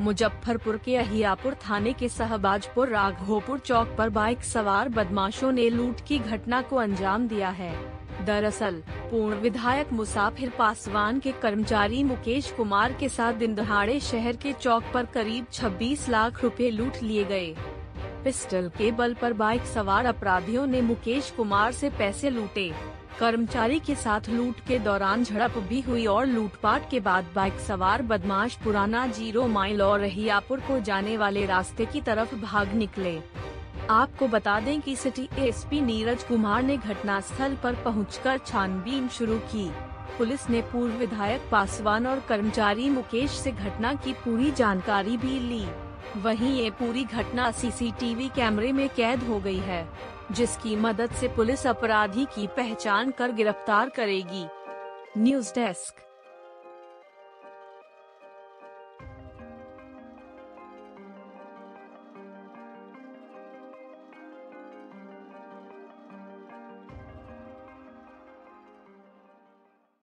मुजफ्फरपुर के अहियापुर थाने के सहबाजपुर राघोपुर चौक पर बाइक सवार बदमाशों ने लूट की घटना को अंजाम दिया है। दरअसल पूर्व विधायक मुसाफिर पासवान के कर्मचारी मुकेश कुमार के साथ दिन दहाड़े शहर के चौक पर करीब 26 लाख रुपए लूट लिए गए। पिस्टल के बल पर बाइक सवार अपराधियों ने मुकेश कुमार से पैसे लूटे। कर्मचारी के साथ लूट के दौरान झड़प भी हुई और लूटपाट के बाद बाइक सवार बदमाश पुराना 0 माइल और अहियापुर को जाने वाले रास्ते की तरफ भाग निकले। आपको बता दें कि सिटी एसपी नीरज कुमार ने घटनास्थल पर पहुंचकर छानबीन शुरू की। पुलिस ने पूर्व विधायक पासवान और कर्मचारी मुकेश से घटना की पूरी जानकारी भी ली। वहीं ये पूरी घटना सीसीटीवी कैमरे में कैद हो गई है, जिसकी मदद से पुलिस अपराधी की पहचान कर गिरफ्तार करेगी। News desk.